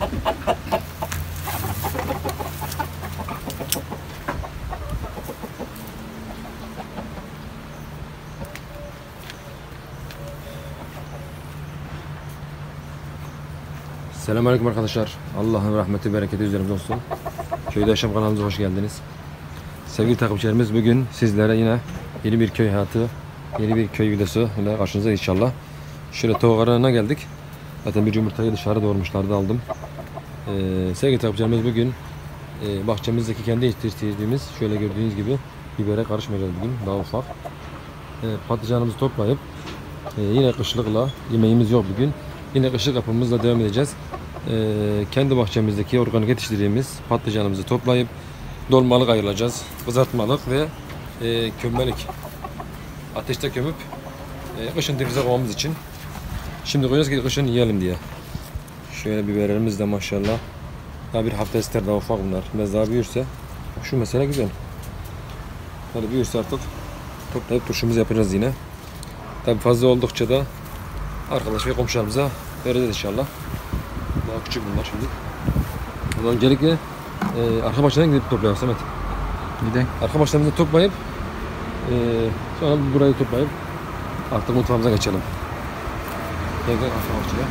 Selamünaleyküm arkadaşlar. Allah'ın rahmeti, bereketi üzerimize olsun. Köyde Yaşam kanalımıza hoş geldiniz. Sevgili takipçilerimiz, bugün sizlere yine yeni bir köy hayatı, yeni bir köy videosu ile karşınıza inşallah. Şöyle tavuk aranına geldik. Zaten bir yumurtayı dışarı doğurmuşlardı, aldım. Sevgili takipçilerimiz, bugün bahçemizdeki kendi yetiştirdiğimiz, şöyle gördüğünüz gibi bibere karışmayacağız bugün, daha ufak. Patlıcanımızı toplayıp yine kışlıkla, yemeğimiz yok bugün. Yine kışlık yapımızla devam edeceğiz. Kendi bahçemizdeki organik yetiştirdiğimiz patlıcanımızı toplayıp dolmalık ayıracağız. Kızartmalık ve kömbelik. Ateşte kömüp kışın denize koymamız için. Şimdi koyacağız ki kışın yiyelim diye. Şöyle biberlerimiz de maşallah. Daha bir hafta ister, daha ufak bunlar. Biraz daha büyürse şu mesele güzel. Hadi büyürse artık toplayıp turşumuzu yapacağız yine. Tabi fazla oldukça da arkadaş ve komşularımıza vereceğiz inşallah. Daha küçük bunlar şimdi. Bundan öncelikle arka bahçeden gidip toplayalım Samet. Gidelim. Arka bahçemizi toplayıp sonra burayı toplayıp artık mutfağımıza geçelim. Gel arka bahçeye.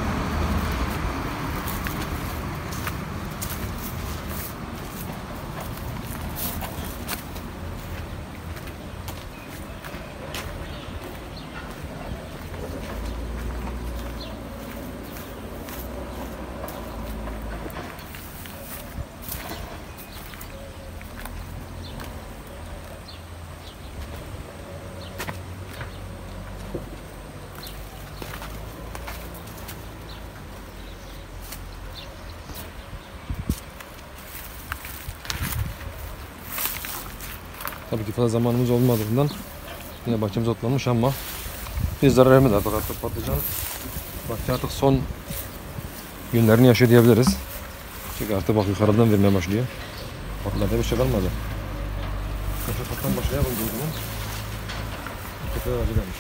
Tabii ki fazla zamanımız olmadığından yine bahçemiz otlanmış ama bir zarar vermedi artık patlıcan. Bahçe artık son günlerini yaşıyor diyebiliriz. Çünkü artık bak yukarıdan vermeye başlıyor. Patlarda bir şey kalmadı. Şu pattan başlayalım o zaman. Tepe ağacı gelmiş.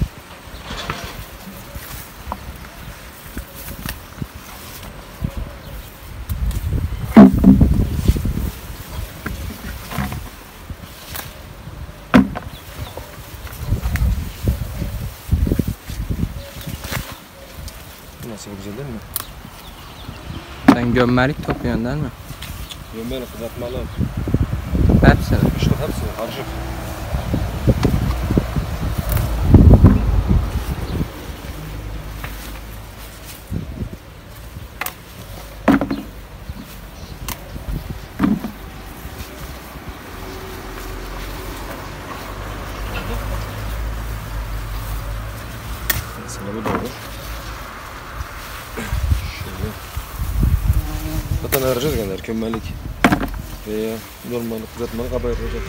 Nasıl güzel değil mi? Sen gömmelik topluyorsun değil mi? Gömmeli, kızartmalı. Hepsini. İşte hepsi karışık. Mesela bu da olur. Şöyle. Zaten arayacağız gene kömmelik veya normallik, kızartmalık haber yapacak.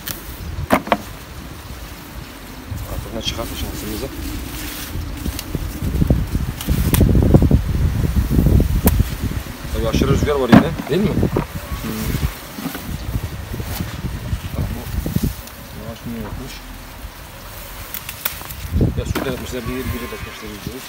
Artık ne çıkartır şansımıza. Tabii aşırı rüzgar var yine, değil mi? Bak bu yavaş mı yapmış? Ya suda yapmışlar, biri bakmışlar yüzüyoruz.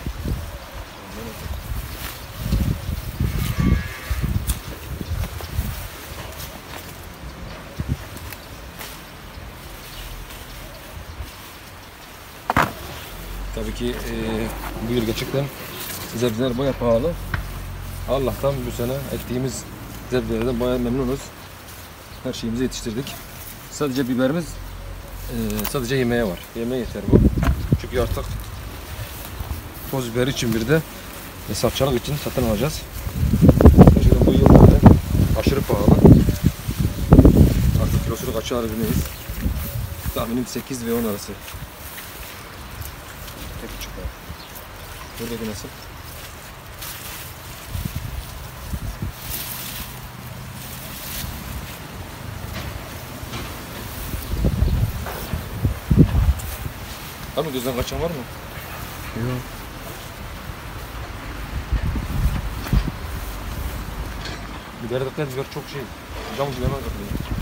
Tabii ki bu yıl gerçekten sebzeler bayağı pahalı. Allah'tan bu sene ektiğimiz sebzelerden bayağı memnunuz. Her şeyimizi yetiştirdik. Sadece biberimiz sadece yemeğe var. Yemeğe yeter bu. Çünkü artık toz biber için bir de salçalık için satın alacağız. Gerçekten bu yıl böyle aşırı pahalı. Artık kilosunu kaça alabiliriz? Tahminim 8 ve 10 arası. Tek çıkıyor. Buradaki nasıl? Var mı? Gözden kaçan var mı? Yok. Biber dikkat, biber çok şey. Cam gibi hemen kapılıyor.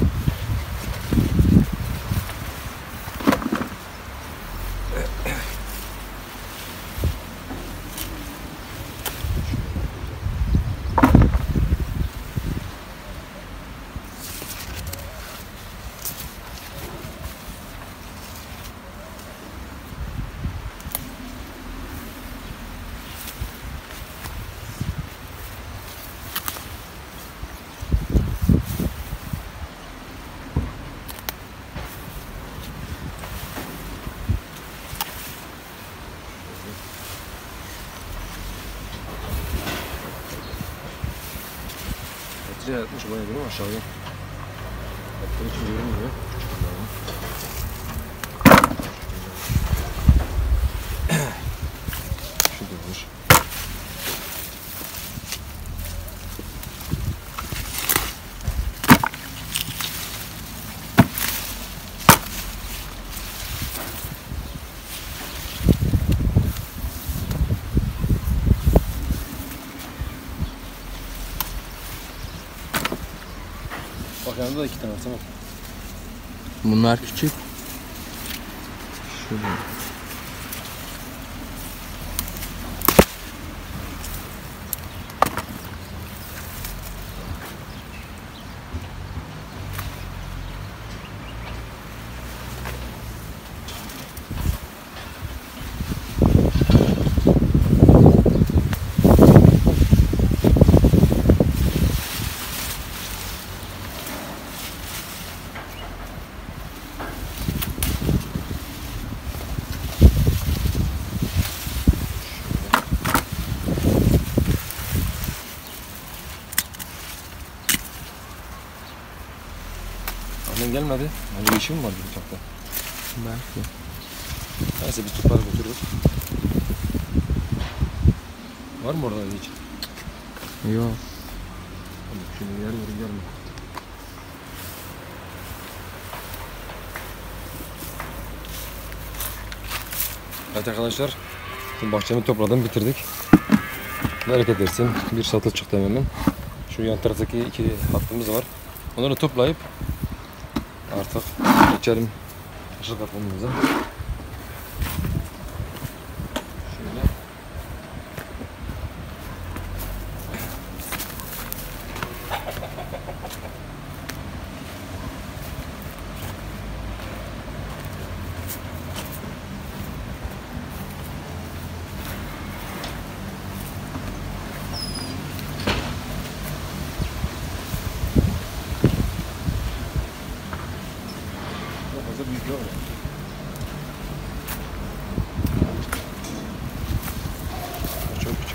Hatice yatmış bayağı değil mi aşağıya? Hatta hiç görünmüyor. Şu durmuş. Bak yanında da 2 tane var. Bunlar küçük. Şurada. Annen gelmedi. Hani bir işim mi var bu uçakta? Belki. Neyse biz topları götürürüz. Var mı orada hiç? Yok. Tamam, şimdi yer mi? Evet arkadaşlar, şimdi bahçemi topladım, bitirdik. Bereket versin, bir satıl çıktı hemen. Şu yan taraftaki 2 hattımız var. Onları toplayıp artık geçelim aşağı kapımıza. Şöyle. Fazla büyük yok. Çok küçük.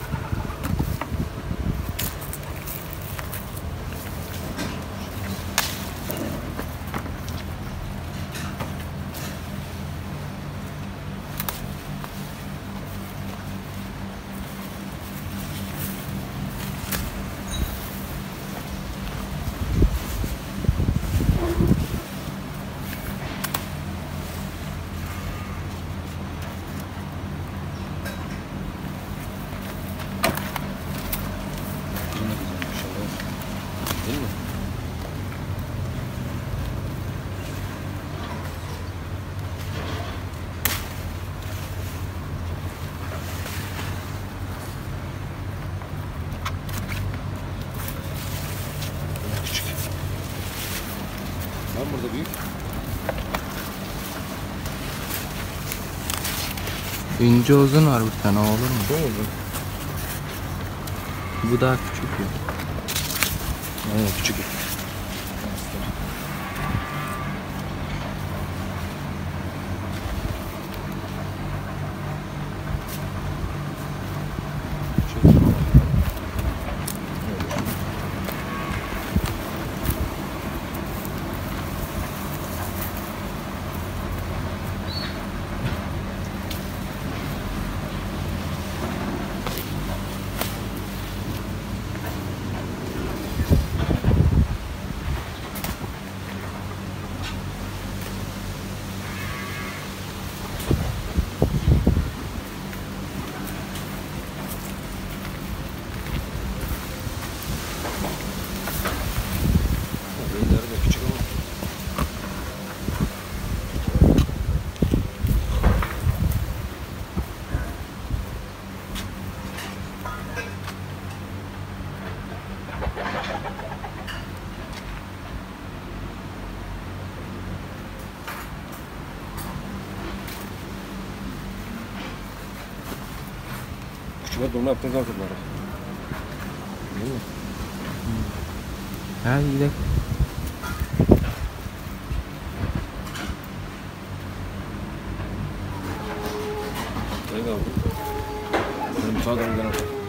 Değil mi? Küçük. Var mı burada büyük? İnce uzun var bir tane, olur mu? Bu mu? Bu daha küçük ya. Aynen küçük. Beyinleri de küçük ama. Küçükler dolma yaptığın zaman toplar. Değil mi? Ha gidelim. Eyvallah. Benim müsaaden gidelim.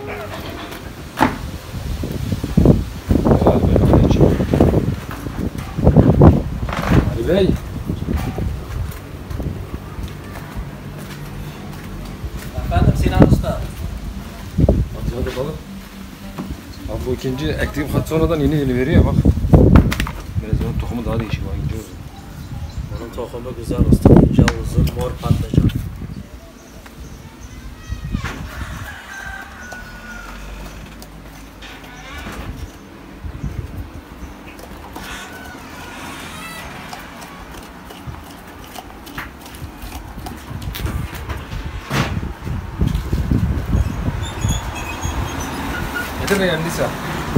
Ali Bey. Efendim Sinan Usta. Hadi bakalım. Abi bu ikinci ektiğim hat sonradan yeni veriyor bak. Biraz onun tohumu daha değişik var. İnce uzun. Onun tohumu güzel usta. İnce uzun mor patlıcan. Getir de geldiyse.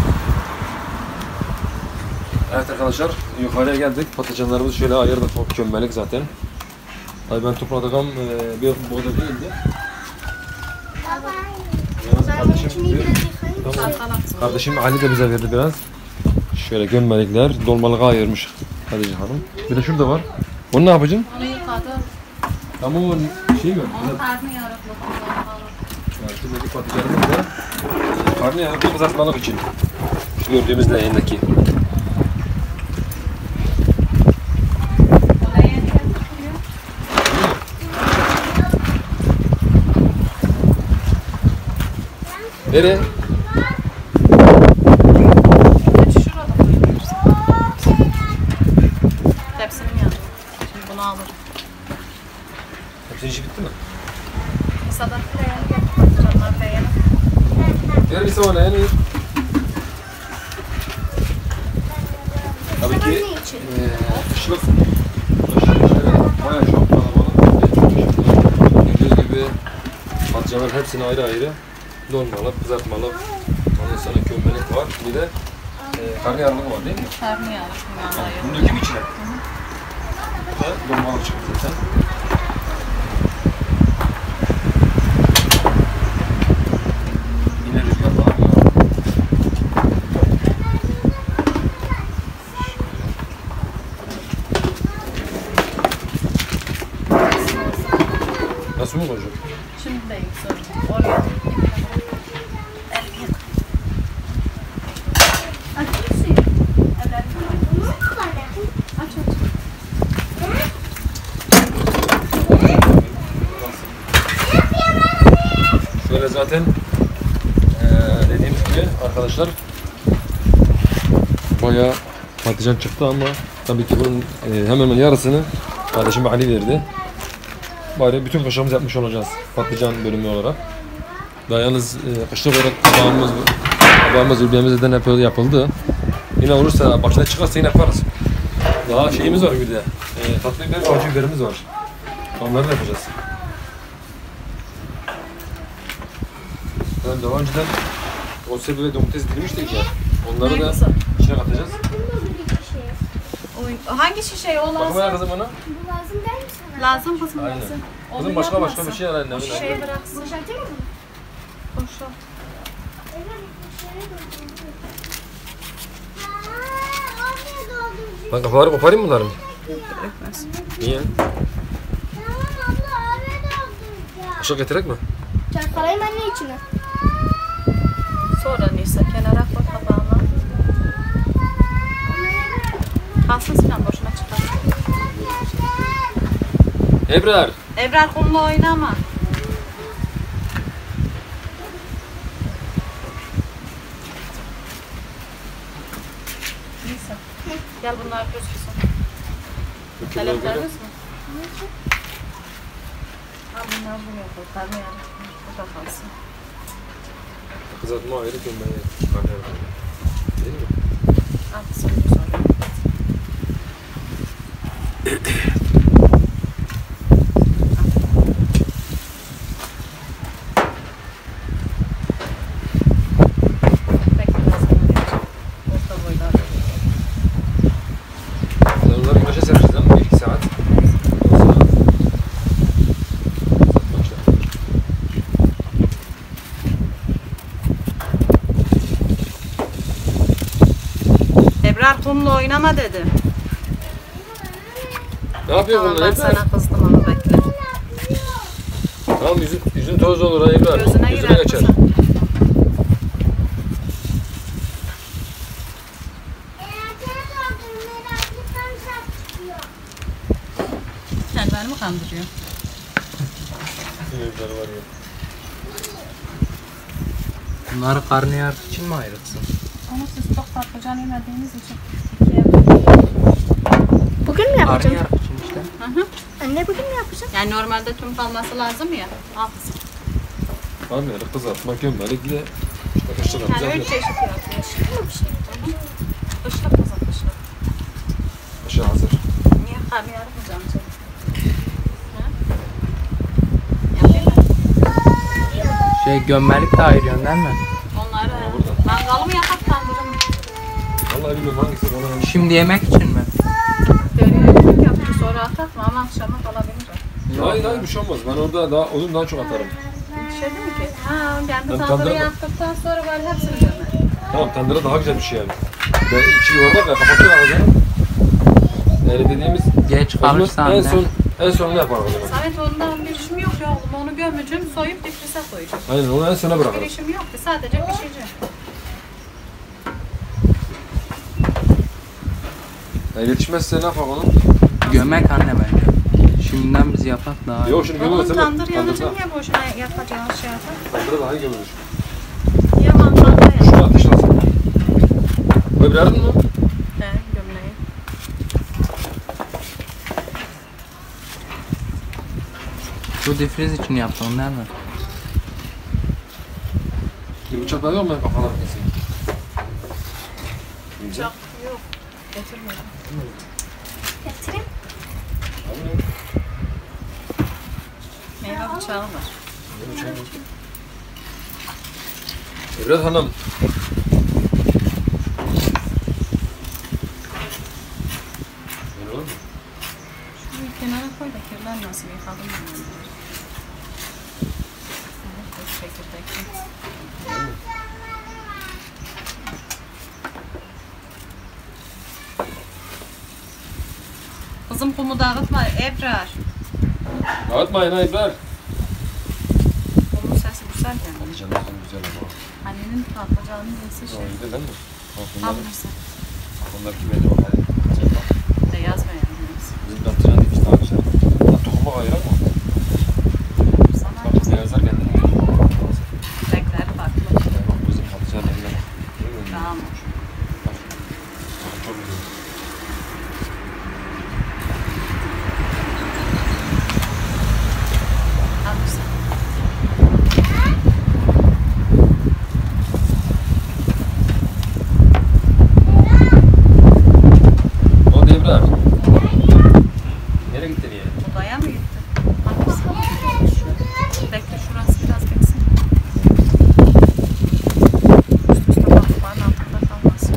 Evet arkadaşlar yukarıya geldik. Patlıcanlarımızı şöyle ayırdık. O kömbelik zaten. Ay ben topladığım bir boda değildi. Tamam. Kardeşim Ali de bize verdi biraz. Şöyle gömmelikler, dolmalığa ayırmış Hatice Hanım. Bir de şurada var. Onu ne yapacaksın? Onu yıkadım. Ama o şey mi? Onun karnı yarıklı. Yani şuradaki patlıcanımız da karnı yarıklı kızartmalık için. Şu gördüğümüz leğendeki. Nereye? Şurada koyuyoruz. Tepsinin yanında. Şimdi bunu alırım. Hepsinin işi bitti mi? Masadan leğeni getir. Patlıcanlar leğeni. Ver bir sana leğeni. Tabii ki kışlık bayağı çok kalabalık. Gördüğünüz gibi patlıcanlar hepsini ayrı ayrı dolmalı, kızartmalı. Ondan sonra kömbelik var. Bir de karnıyarık var değil mi? Karnı yarıklı. Bunu dökeyim içine. Dolmalık çıktı zaten. Yine rüzgar var mı? Nasıl mı olacak? Şimdi değil. Sonra. Oraya. Aç mısın? Aç aç. Şöyle zaten dediğimiz gibi arkadaşlar bayağı patlıcan çıktı ama tabii ki bunun hemen hemen yarısını kardeşim Ali verdi. Bari bütün kaşığımızı yapmış olacağız patlıcan bölümü olarak. Daha yalnız kışlık olarak kabağımız, ülbiyemiz de hep yapıldı. Yine olursa başına çıkarsa yine yaparız. Daha şeyimiz var bir de. Tatlı biber ve acı biberimiz var. Onları da yapacağız. Yani daha önceden konserve ve domates dilemiştik ya. Onları da içine katacağız. Hangi şişe o Bakma ya lazım? kızım ona. Bu lazım değil mi sana? Lazım kızım Aynen. lazım. Kızım Onu başka yapmasın. bir şey herhalde. O şişeyi bıraksın. Boşaltayım mı? Boşa. Evet, dışarı dolduracağım. Oraya dolduracağım. Ben kafaları koparayım mı bunların? Dökmez. Niye? Tamam abla, oraya dolduracağım. Kaşık getirek mi? Çarpalayayım anne içine. Sonra Nisa kenara koy tabağına. Kalsın Sinan boşuna çıkar. Ebrar. Ebrar kumla oynama. Nisa. Gel bunlar gözüksün. Kalemleriniz mi? Al bunlar buraya koy. Karnı yanı. Burada kalsın. Kızartma ayrı kömbeğe. Değil mi? Al kızım sonra. Bekle ben sana vereceğim. Orta boylar. Sen onları güneşe sereceğiz değil mi? 1-2 saat. Ondan sonra başla. Ebrar kumla oynama dedi. Ne yapıyor Tamam bunlar ben Ebrar? sana kızdım ama bekle. Tamam yüzün toz olur ha Ebrar. Gözüne Yüzüne girer geçer. kızım. Eğer seni doldurur meraklıktan saç çıkıyor. Sen beni mi kandırıyorsun? Ebrar var ya. Bunları karnıyarık için mi ayırırsın? Ama siz çok patlıcan yemediğiniz için. Bugün mü yapacağım? Karnıyarık için işte. Anne bugün mü yapacağım? Yani normalde tüm kalması lazım ya. Al kızım. Karnıyarık kızartma gömmelik bir de işte kışlık Yani yapacağız. 3 çeşit yapmış. Kışlık kızım kışlık. Aşağı hazır. Niye karnıyarık mı canım canım? Yapayım mı? Şey gömmelik de ayırıyorsun değil mi? Onları burada. mangalı mı yapak tandırı mı? Vallahi bilmiyorum hangisi bana hangisi. Şimdi yemek için mi? Dönüyor yaptı sonra atak mı ama akşama kalabilir. Hayır hayır bir şey olmaz. Ben orada daha onun daha çok atarım. Bir şey değil mi ki? Ha kendi Ben tandırı tandıra- yaptıktan sonra böyle hepsini gömer. Tamam tandıra daha güzel bir şey yani. Ve içi yuvarlak ya kapatıyor ağzını. Yani dediğimiz Geç o zaman kalırsan en de. son en sonunda yaparım o zaman. Samet ondan bir işim yok ya oğlum. Onu gömücüm soyup difrize koyacağım. Aynen onu en sona Bir bırakırım. işim yok ki sadece pişireceğim. Yani yetişmezse ne yapalım onu? Gömek anne bence. Şimdiden biz yapak daha iyi. Yok şimdi Oğlum gömülürse tandır yanıcı tandırda. niye boşuna yapacağın şey yapar? Tandırda daha iyi gömülür. Niye mangalda ya? Şunu ateşlasın. Böyle bir aradın mı? He gömleği. Bu difriz için yaptın değil mi? Bir bıçak daha yok mu? Kafalar keseyim. Bıçak yok. Getirmedim. Getireyim. Meyve bıçağı var. Ebrar Hanım. Böyle olur mu? Şunu kenara koy da kirlenmesin. Yıkadım ben onları. Evet, çekirdekli. Kızım kumu dağıtma Ebrar. Dağıtmayın ha Ebrar. Kumun sesi güzel yani. Canım güzel ama. Annenin patlıcanın nesi şey. O iyi değil mi? Bunlar, Almışsın. bunlar kime de bakar. De yazma yani. Bizim patlıcan değil daha güzel. Hatta tohuma ayırak mı? Sana Bak bize yazar kendine. renkleri farklı. Bak bizim patlıcan eline bak. Görüyor musun? Tamam. Bak çok güzel. Almışsın. O Ebrar. Nereye gitti diye? Odaya mı gitti? Almışsın. Bekle şurası biraz geçsin. Üst üste bakmanın altında kalmasın.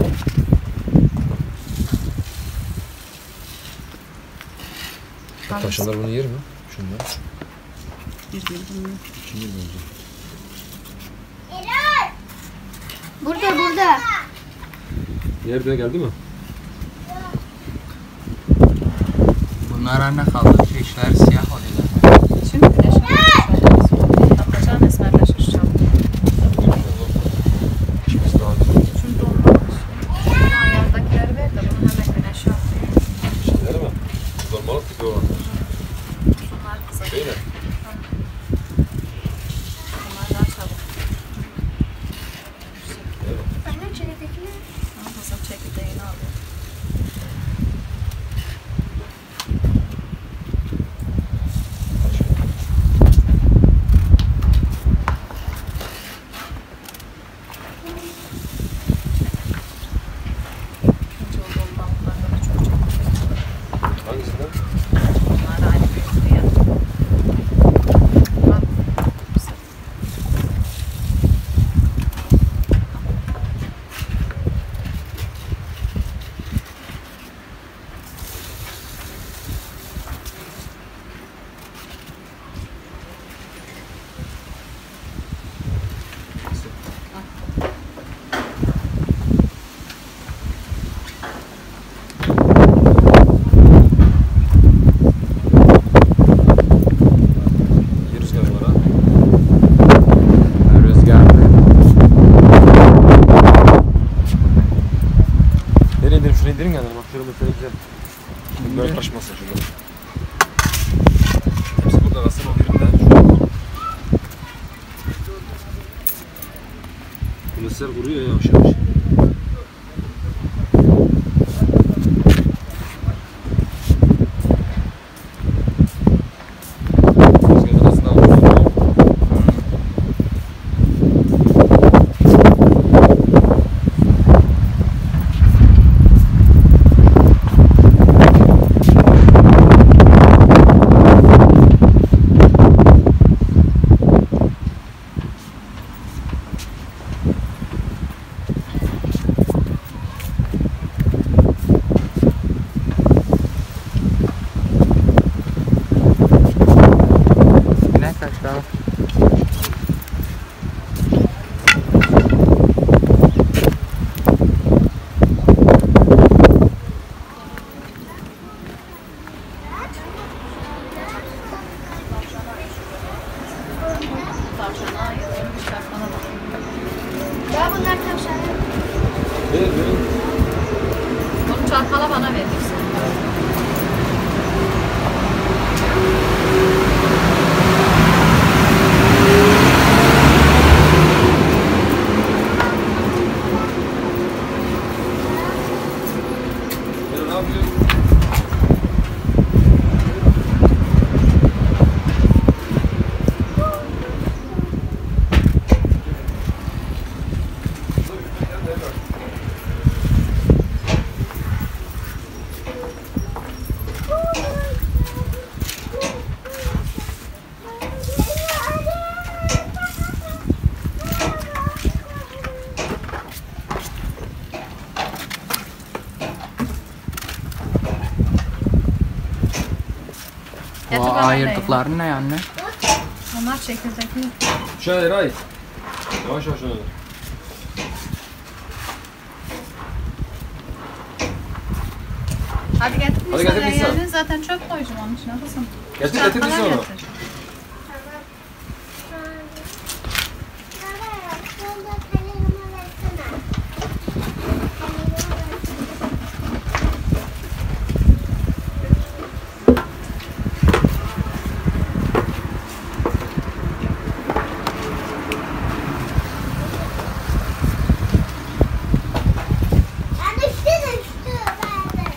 Tavşanlar bunu yer mi? Şunlar. Bilmiyorum. Kim yer bence? Burada. Nerede geldi mi? Bunlar anne kaldı. İşler siyah oluyor. Şimdi güneş almış olmaz. Patlıcan esmerleşir çabuk. İkimiz daha güzel. Şimdi olmaz. Şimdi ayağındakileri ver de bunu hemen güneşe al. Şeyler mi? Normal tipi olanlar. Bunlar kısa. Şeyler. Bunlar daha çabuk. Anne çekirdekini. Ama kızım çekirdeğini alıyor. Yedirin kendini bak şöyle mesela güzel. Böyle kaçmasın şöyle. Hepsi burada kalsın o birimde. Kulesler kuruyor yavaş yavaş. Ne kaç daha? Tavşana ayırmışlar bana bak. Ya bunlar tavşan. Bunu çalkala bana verirsin. Ne yapıyorsun? Getir O bana ayırdıkları ne anne? Onlar çekirdekli. Şöyle Ray. Yavaş yavaş öyle. Hadi getir. Hadi getir Sen Nisa. geldin zaten çöp koyacağım onun içine kızım. Getir Çalkala getir biz onu. getir. Baba, şurada kalemimi versene. Ya düştü. Verdi.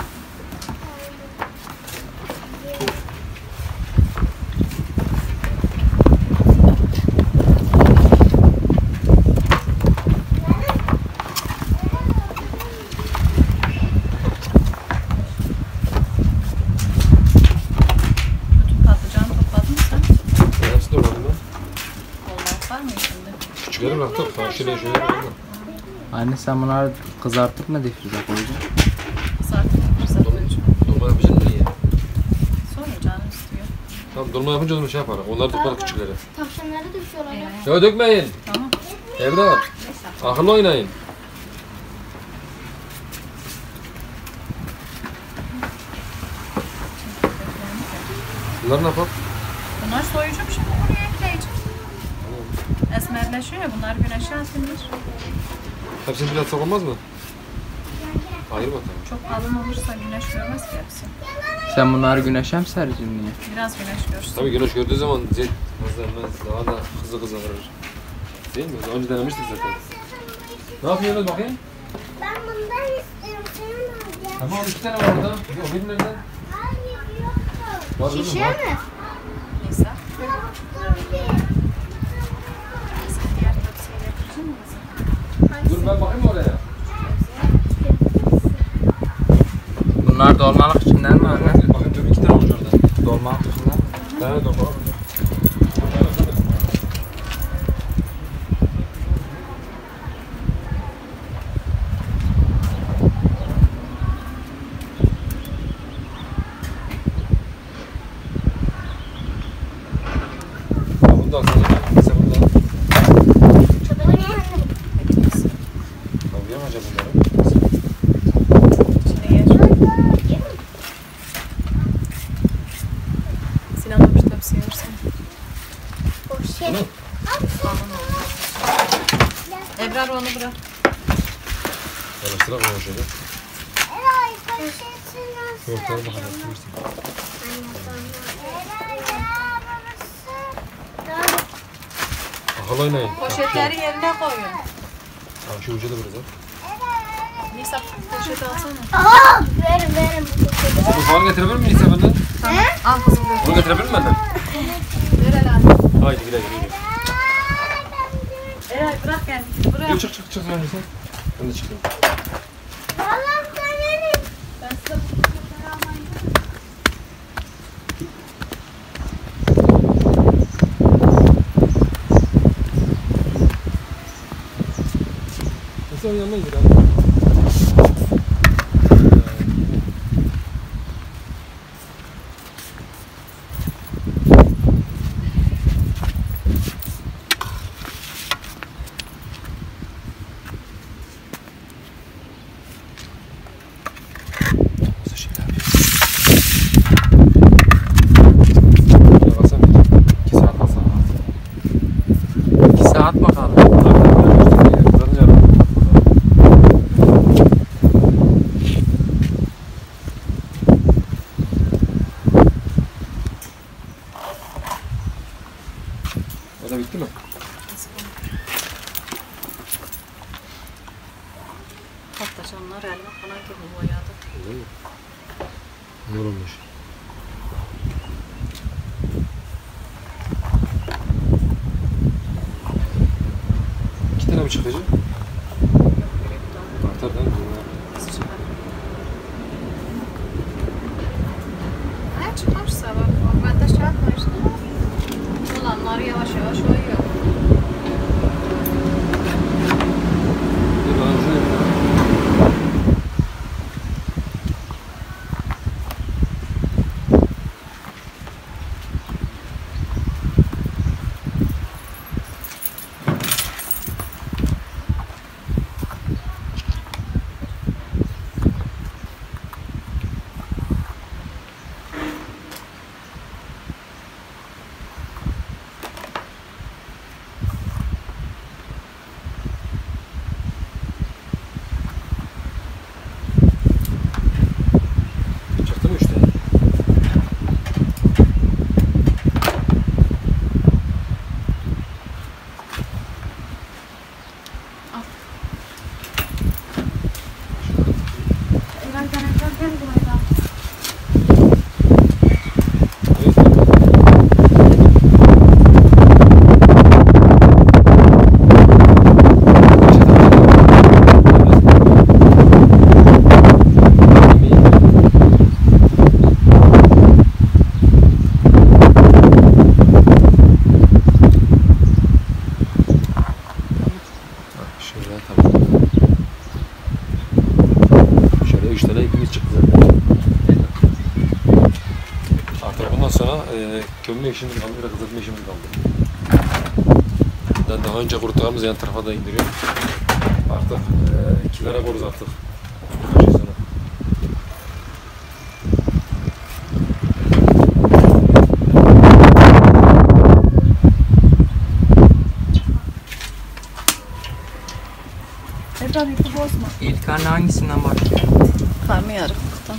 Bütün patlıcanı topladın mı sen? Hepsi de oradan ben. Olmaz var mı içinde? Küçükleri bıraktık. Ha şöyle şöyle bıraktık. Anne sen bunları kızartıp mı difrize koyacaksın? Kızartıp fırsat koyacağım. Dolma yapacak mısın ya? Sonra canım istiyor. Tamam dolma yapınca onu şey yaparız. Onları topladık küçükleri. Tavşanları düşüyorlar ya. Ya dökmeyin. Tamam. Evlat. Neyse. Akıllı oynayın. Bunlar ne yapalım? Bunlar soyacağım şimdi buraya ekleyeceğim. Esmerleşiyor ya bunlar güneşe atılır. Hepsini biraz sokulmaz mı? Hayır bakalım. Çok kalın olursa güneş görmez ki hepsi. Sen bunları güneşe mi sereceksin niye? Biraz güneş görsün. Tabii güneş gördüğü zaman zeyt daha da hızlı kızarır. Değil mi? Daha önce denemiştik zaten. Ne yapıyorsunuz bakayım? Ben bundan istiyorum. Senin alacağım. Tamam 2 tane var orada. Yok bir nerede? Hayır yoktu. Var kızım, Şişe var. mi? Neyse. Yoktu bir. Sen diğer tepsiye getirecek misin? Dur ben bakayım oraya. Bunlar dolmalık içinden mi anne? Bakayım dur 2 tane olmuş orada. Dolmalık içinden mi? Evet dolma var. Bunu da alsana. Sen bunu da al. Bu ne? Tamam yamayacağım bunları. İçinde yer. Sinan öbür tepsiye versin. O şey. Bunu. Ebrar onu bırak. Karıştırak onu şöyle. Ortaya bakalım. Akıl oynayın. Poşetleri yerine koyun. Tamam şu ucu da biraz al. Nisa poşet alsana. Verin. Bu falan getirebilir miyim Nisa benden? Tamam. Al kızım böyle. Bunu getirebilir miyim benden? Ver Eray. Haydi gidelim. Eray bırak kendini. Buraya. Çık sen Nisa. Ben de çıkayım. Vallahi sen verin. Ben size bu poşetleri almayı Nisa yanına gir abi. Saat bakalım. O da bitti mi? patlıcanlar elma falan gibi boyadı. Ne olmuş? İki tane mi çıkacak? Artar değil mi? Ne çıkarsa bak. Ben de şey yapmıştım. Olanlar yavaş yavaş oyuyor. Bir bana şöyle bir çıktı mı üç tane? Eray gel buraya. Şöyle tamam. Şöyle 3 tane ipimiz çıktı zaten. Artık bundan sonra kömür işimiz kaldı, biraz kızartma işimiz kaldı. Ben daha önce kurutlarımız yan tarafa da indiriyorum. Artık kilere koruz artık. Birkaç ay sonra. Eray ipi bozma. İlk anne hangisinden başlıyor? Karnıyarıklıktan.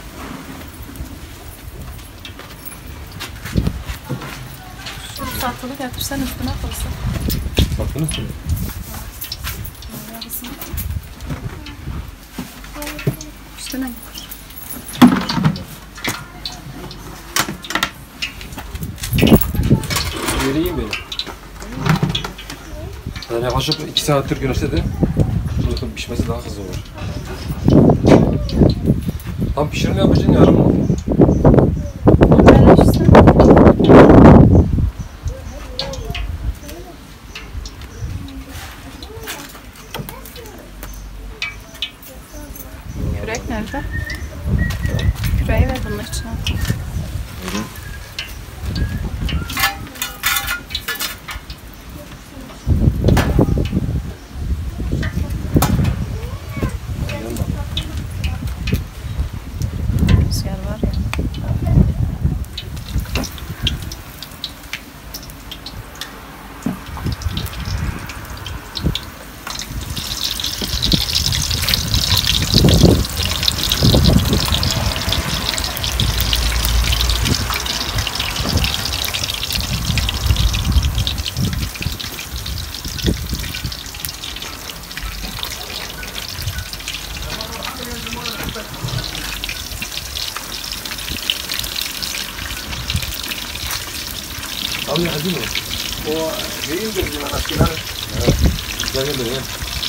Şu satılı getirsen üstüne koysan. Baktınız mı? Yarısını. Üstüne getir. Vereyim benim. Yani yaklaşık 2 saattir güneşte de bunun pişmesi daha hızlı olur. Tam pişirme yapacaksın yarım. Paylaşsın. Kürek nerede? Küreği ver bunun içine. Rüzgar var ya. Anne hadi mi? O değildir bizim eskiden. Gel gel gel.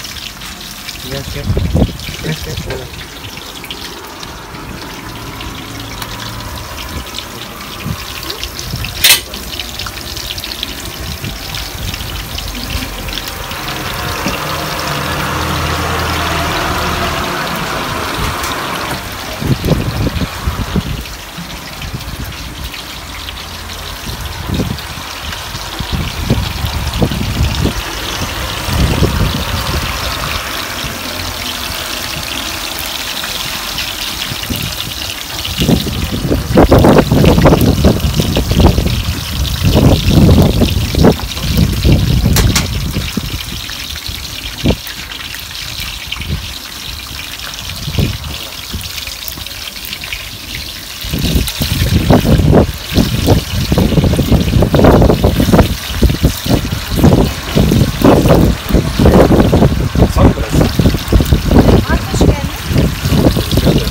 Ateş geldi.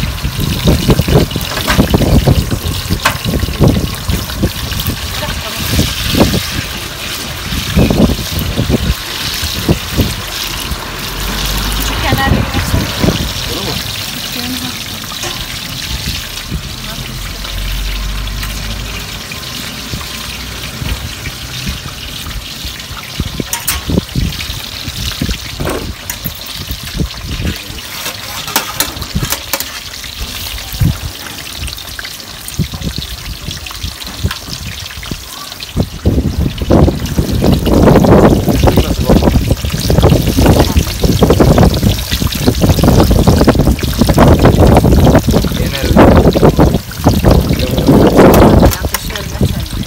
Küçük kenarda girersene. Olur mu? Ateş gelmez sence.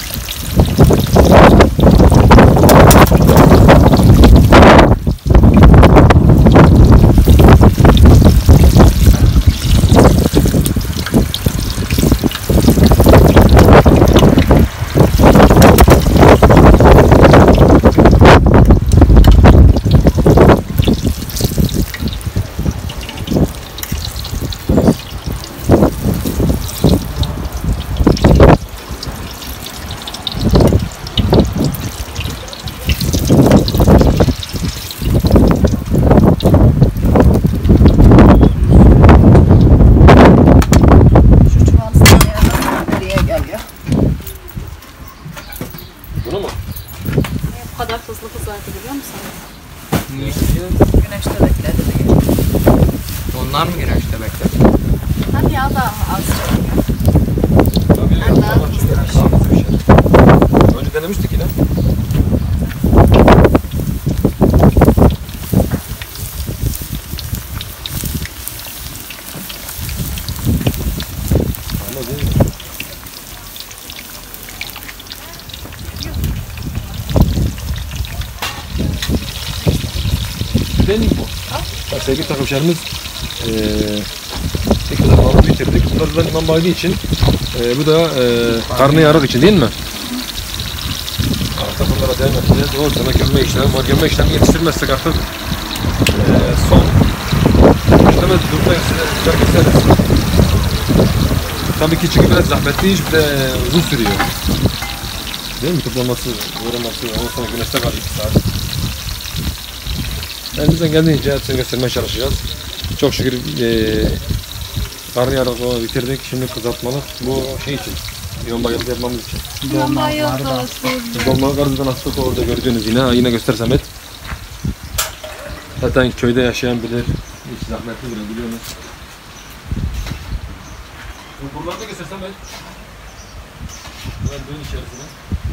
Şu çuval sallaya nereye geliyor? Bunu mu? Niye bu kadar hızlı kızardı biliyor musun? Niye? Güneşte bekledi diye. Onlar mı güneşte bekler? Hadi ya da az çekiyor. Tabii Ben daha hızlı bir şey. Daha hızlı bir şey. Önce denemiştik yine. Ama değil mi? Değil mi bu? Ya sevgili takipçilerimiz ilk defa balığı bitirdik. Burada da limon balığı için bu da karnıyarık için değil mi? Artık bunlara devam edeceğiz. O zaman gömme işlemi var. Gömme işlemi yetiştirmezsek artık son işlemez durumda güzel keseriz. Tabii ki çünkü biraz zahmetli iş bir de uzun sürüyor. Değil mi? Toplaması, uğraması, ondan sonra güneşte kalıyor 2 saat. Elimizden geldiğince hepsini göstermeye çalışacağız. Çok şükür karnıyarık bitirdik. Şimdi kızartmalık. Bu şey için. Limon bayıldı yapmamız için. Bomba yok Dolma karızdan astık orada gördüğünüz yine göstersem et. Zaten köyde yaşayan bilir. Hiç zahmetli bile biliyorsunuz. Buralarda göstersem et. Bunlar bunun içerisine.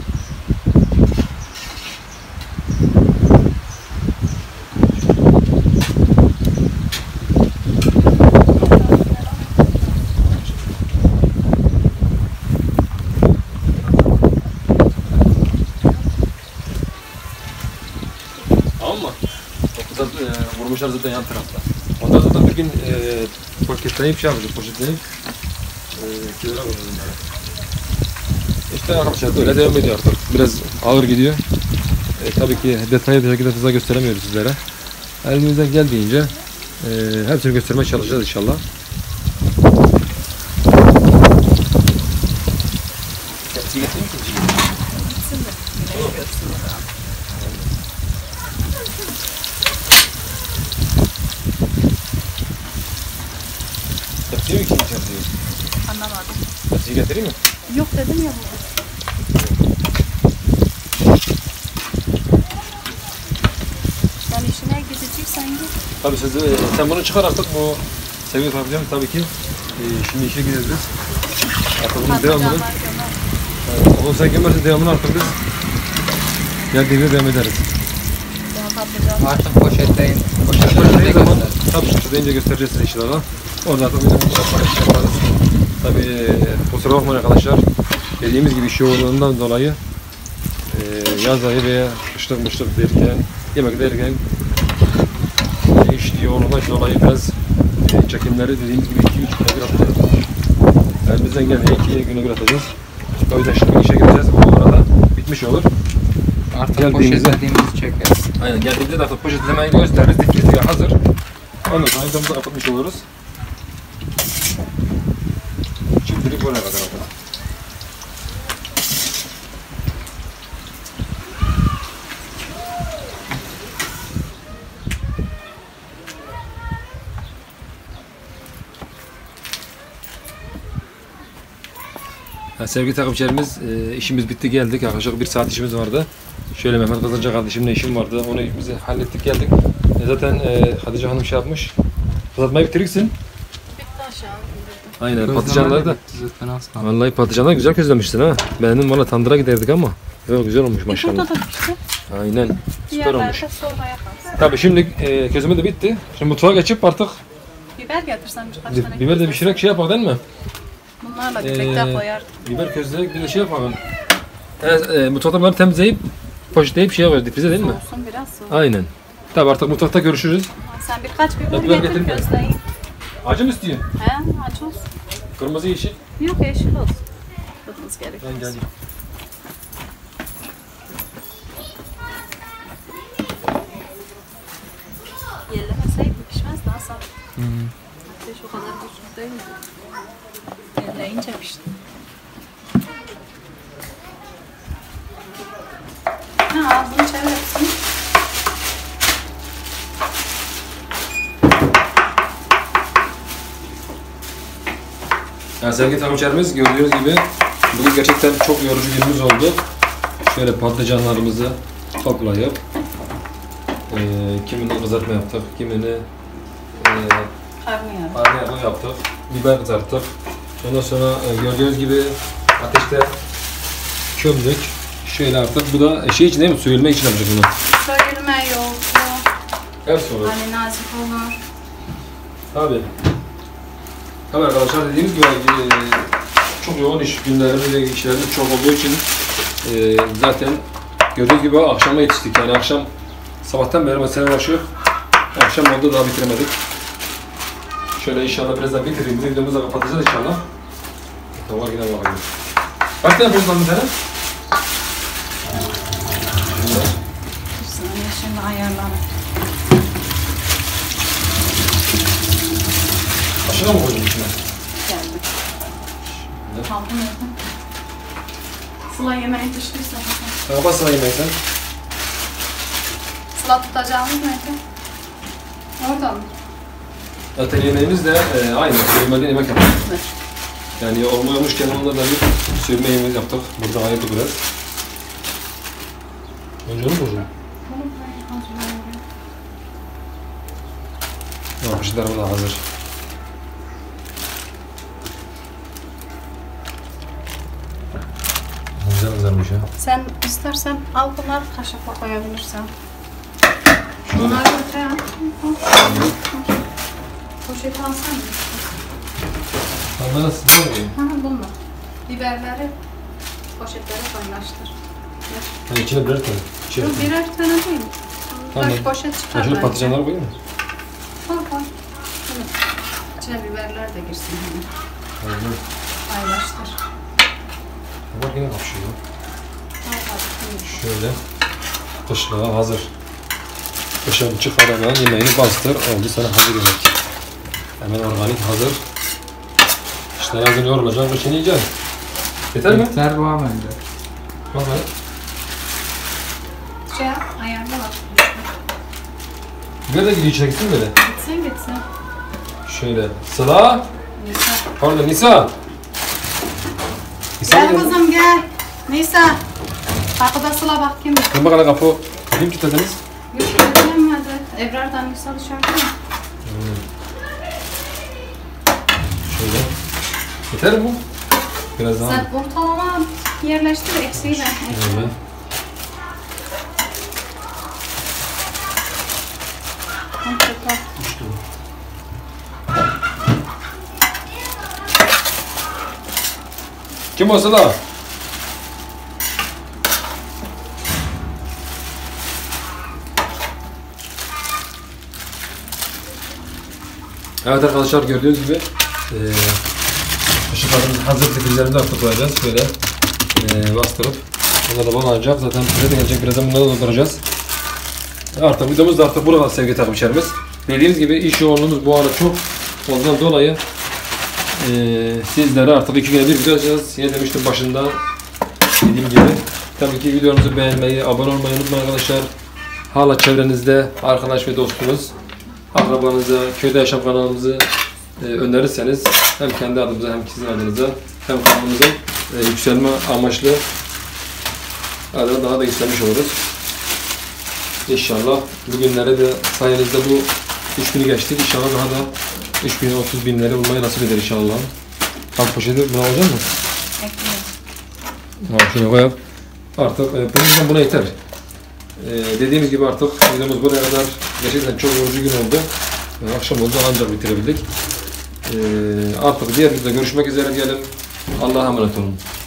Tamam mı? O kadar vurmuşlar zaten yan tarafta. Ondan zaten bir gün paketleyip şey yapacağız, poşetleyip kenara koyacağız bunları. İşte arkadaşlar böyle devam ediyor artık. Biraz ağır gidiyor. Tabii ki detaylı bir şekilde hızla gösteremiyoruz sizlere. Elimizden geldiğince hepsini göstermeye çalışacağız inşallah. Tepsi getireyim mi? için içer diyor. Anlamadım. Sizi getireyim mi? Yok dedim ya burada. Yani işine gideceksen git. Tabii sen bunu çıkar artık bu sevgili takipçilerim tabii ki şimdi işe gideriz biz. Artık bunun devamını. Patlıcanlar gömer. Onu sen gömersin devamını artık biz geldiğimde devam ederiz. Patlıcan. Artık poşetleyin. Ne zaman? Tabii poşetleyince göstereceğiz size inşallah. Orada artık videomuzu yaparız. Tabii kusura bakmayın arkadaşlar. Dediğimiz gibi iş yoğunluğundan dolayı yaz ayı veya kışlık mışlık derken yemek derken iş yoğunluğundan dolayı biraz çekimleri dediğimiz gibi 2-3 güne bir atacağız. Elimizden gelen 2 güne bir atacağız. O yüzden şimdi işe gideceğiz. O arada bitmiş olur. Artık Geldiğimizde- poşetlediğimizi çekeriz. Aynen geldiğimizde de artık poşetlemeyi gösteririz. Dikkat hazır. Ondan sonra videomuzu kapatmış oluruz. Şimdilik buraya kadar arkadaşlar. Sevgili takipçilerimiz işimiz bitti geldik. Yaklaşık 1 saat işimiz vardı. Şöyle Mehmet Kazanca kardeşimle işim vardı. Onu biz hallettik geldik. Zaten Hatice Hanım şey yapmış. Uzatmayı bitirirsin. Bitti aşağı. Aynen patlıcanları da. Zaten az kaldı. Vallahi patlıcanlar güzel közlemişsin ha. Benim valla tandıra giderdik ama. Yok güzel olmuş maşallah. Burada da pişti. Aynen. Süper olmuş. Diğerlerde sonra yaparız. Tabii şimdi közümü de bitti. Şimdi mutfağa geçip artık Biber getirsen birkaç tane. biber de pişirerek şey yapar değil mi? Bunlarla birlikte koyardık. Biber közleyerek bir de şey yapalım. Mutfakta bunları temizleyip poşetleyip şeye koyarız difrize değil mi? Soğusun biraz soğuk. Aynen. Tabii artık mutfakta görüşürüz. Sen birkaç Ben biber getireyim getir mi? közleyin. Acı mı istiyorsun? He aç olsun. Kırmızı yeşil. Yok yeşil olsun. Tadımız Ben gerekiyor. geldim. Yerlemeseydi pişmez daha saf. Ateş o kadar güçlü değildi. Yerleyince pişti. Ha ağzını çevirsin. Yani sevgili takipçilerimiz gördüğünüz gibi bugün gerçekten çok yorucu günümüz oldu. Şöyle patlıcanlarımızı toplayıp kimini kızartma yaptık, kimini karnıyarık yaptık, biber kızarttık. Ondan sonra gördüğünüz gibi ateşte kömdük. Şöyle artık bu da şey için değil mi? Suyulma için yapacak bunu. Soyulma yoğurtlu. Hepsi olur. Hani nazik olur. Tabii. Tabii arkadaşlar dediğimiz gibi çok yoğun iş günlerimiz ve işlerimiz çok olduğu için zaten gördüğünüz gibi akşama yetiştik. Yani akşam sabahtan beri mesele uğraşıyor. Akşam oldu daha bitiremedik. Şöyle inşallah birazdan bitireyim. Bu videomuzu da kapatacağız inşallah. Tamam yine bakayım. Kaç tane yapıyorsun bir tane? Şimdi ayarlanır. Aşağıda mı koydun içine? Geldi. Kaldı mı? Sıla yemeği düştüyse. Tamam bas sana yemeği sen. Sıla tutacağımız nerede? Orada mı? Zaten yemeğimiz de aynı. Sürmeden yemek yaptık. Yani olmuyormuşken onlarla bir sürme yemeği yaptık. Burada ayırdık biraz. Önce onu koyacağım. Poşetler burada hazır. Güzel kızarmış ha. Sen istersen al bunları kaşıkla koyabilirsen. Bunları öte ya. Poşet alsana. Onlara sıvı koyayım. Ha bunlar. Biberleri poşetlere paylaştır. Hani içine birer tane. İçine. Dur birer tane değil. Tamam. Kaç poşet çıkar Şöyle bence. patlıcanları koyayım mı? Koy koy. Evet. İçine biberler de girsin. Aynen. Paylaştır. Bak yine kapışıyor. Al, al. Şöyle. Kışlığa hazır. Kışın çıkarana yemeğini bastır. Oldu sana hazır yemek. Hemen organik hazır. İşte yazın yorulacaksın, kışın yiyeceksin. Yeter mi? Yeter bu bence. Bak hadi. Şey yap, ayarla bak. Biber de gidiyor içine gitsin böyle. Gitsin gitsin. Şöyle. Sıla. Nisa. Pardon Nisa. Nisa Gel mı? kızım gel. Nisa. Kapıda sıla bak kim? Kim bakalım kapı kim kilitlediniz? Yüklenmedi. Ebrar'dan Nisa dışarıda mı? Şöyle. Yeter mi bu? Biraz daha. Sen ortalama yerleştir eksiği de. Evet. Kim olsa da? Evet arkadaşlar gördüğünüz gibi ışıklarımız hazır dikizlerimizi artık koyacağız. Şöyle bastırıp bunlar da bağlanacak. Zaten bize de gelecek birazdan bunları dolduracağız. Artık videomuz da artık burada sevgili takipçilerimiz. Dediğimiz gibi iş yoğunluğumuz bu ara çok olduğundan dolayı sizlere artık 2 güne bir video atacağız. Yine demiştim başında dediğim gibi. Tabii ki videomuzu beğenmeyi, abone olmayı unutmayın arkadaşlar. Hala çevrenizde arkadaş ve dostunuz, akrabanıza, köyde yaşam kanalımızı önerirseniz hem kendi adımıza hem sizin adınıza hem kanalımızın yükselme amaçlı adına daha da yükselmiş oluruz. İnşallah bugünlere de sayenizde bu 3000'i geçtik. İnşallah daha da 3000, 30.000'leri bulmayı nasip eder inşallah. Kamp poşeti bunu alacak mısın? Ekmeği. Şöyle koyalım. Artık bugün buna yeter. Dediğimiz gibi artık videomuz buraya kadar gerçekten çok yorucu gün oldu. Akşam oldu ancak bitirebildik. Artık diğer videoda görüşmek üzere diyelim. Allah'a emanet olun.